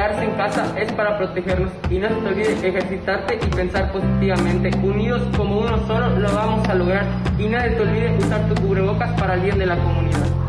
quedarse en casa es para protegernos y no se te olvide ejercitarte y pensar positivamente. Unidos como uno solo lo vamos a lograr y no se te olvide usar tu cubrebocas para el bien de la comunidad.